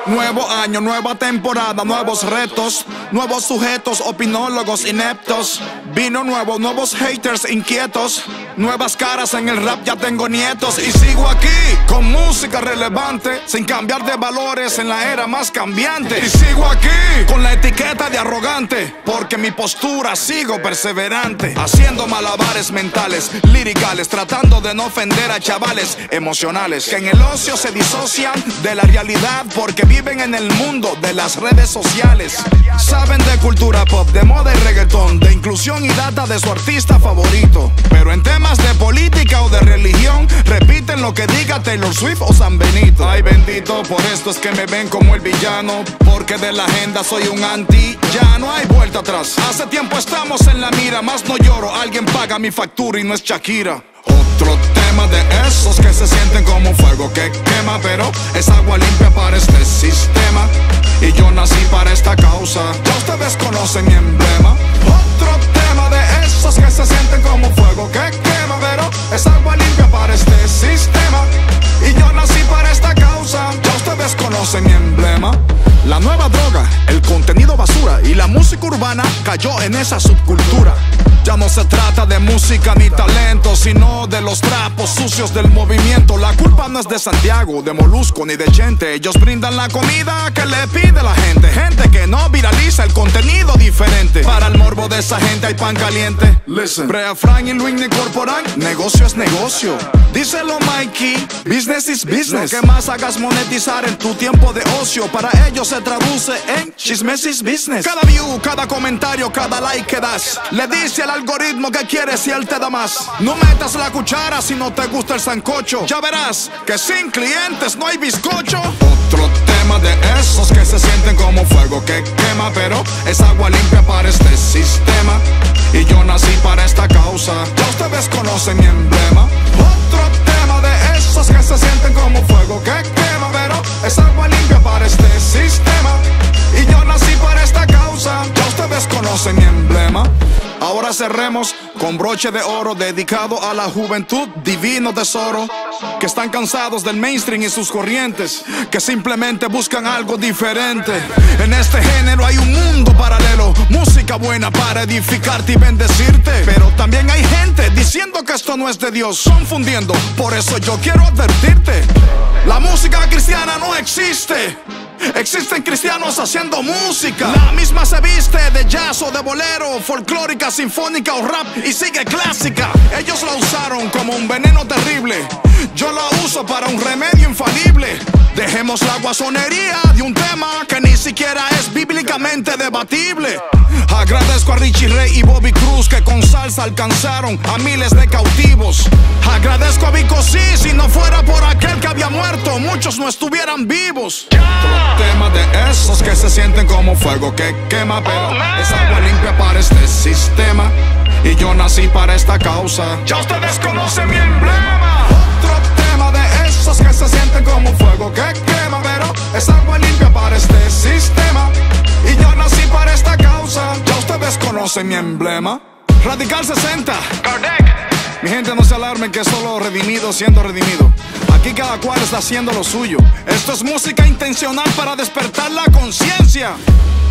Nuevo año, nueva temporada, nuevos retos, nuevos sujetos, opinólogos ineptos. Vino nuevo, nuevos haters inquietos, nuevas caras en el rap, ya tengo nietos. Y sigo aquí, con música relevante, sin cambiar de valores en la era más cambiante. Y sigo aquí, con la etiqueta de arrogante, porque mi postura sigo perseverante. Haciendo malabares mentales, liricales, tratando de no ofender a chavales emocionales que en el ocio se disocian de la realidad porque viven en el mundo de las redes sociales. Saben de cultura pop, de moda y reggaetón, de inclusión y data de su artista favorito, pero en temas de política o de religión repiten lo que diga Taylor Swift o San Benito. Ay bendito, por esto es que me ven como el villano, porque de la agenda soy un anti, ya no hay vuelta atrás. Hace tiempo estamos en la mira, más no lloro, alguien paga mi factura y no es Shakira. Otro tema de esos que se sienten como fuego que quema, pero es agua limpia para este sistema. Y yo nací para esta causa, ya ustedes conocen mi emblema. Otro tema de esos que se sienten como fuego que quema, pero es agua limpia para este sistema. Y yo nací para esta causa, ya ustedes conocen mi emblema. La nueva droga, el contenido basura y la música urbana cayó en esa subcultura. Ya no se trata de música ni talento, sino de los trapos sucios del movimiento. La culpa no es de Santiago, de Molusco ni de Chente. Ellos brindan la comida que le pide la gente. Gente que no viraliza el contenido diferente. Para el morbo de esa gente hay pan caliente. Listen, Brea Frank y Luis Corporán, negocio es negocio. Díselo Mikey, business is business. Lo que más hagas monetizar en tu tiempo de ocio, para ellos se traduce en chismes is business. Cada view, cada comentario, cada like que das, le dice al algoritmo que quieres y él te da más. No metas la cuchara si no te gusta el sancocho. Ya verás que sin clientes no hay bizcocho. Otro tema de esos que se sienten como fuego que quema, pero es agua limpia para este sistema. Y yo nací para esta causa, ya ustedes conocen mi emblema. Otro tema de esos que se sienten como fuego que quema, pero es agua limpia para este sistema. Y yo nací para esta causa, ya ustedes conocen mi emblema. Ahora cerremos con broche de oro dedicado a la juventud, divino tesoro, que están cansados del mainstream y sus corrientes, que simplemente buscan algo diferente. En este género hay un mundo paralelo, música buena para edificarte y bendecirte, pero también hay gente diciendo que esto no es de Dios, confundiendo. Por eso yo quiero advertirte, la música cristiana no existe. Existen cristianos haciendo música. La misma se viste de jazz o de bolero, folclórica, sinfónica o rap y sigue clásica. Ellos la usaron como un veneno terrible, yo la uso para un remedio infalible. Dejemos la guasonería de un tema que ni siquiera es bíblicamente debatible. Agradezco a Richie Ray y Bobby Cruz que con salsa alcanzaron a miles de cautivos. Agradezco a Vico C, si no fuera por aquel que había muerto, muchos no estuvieran vivos. Otro tema de esos que se sienten como fuego que quema, pero es agua limpia para este sistema. Y yo nací para esta causa, ya ustedes conocen mi emblema. Otro tema de esos que se sienten como fuego que quema, pero es agua limpia para este sistema. Y yo nací para esta causa, ya ustedes conocen mi emblema. Radical 60, Kardec. Mi gente, no se alarmen que es solo redimido siendo redimido. Aquí cada cual está haciendo lo suyo. Esto es música intencional para despertar la conciencia.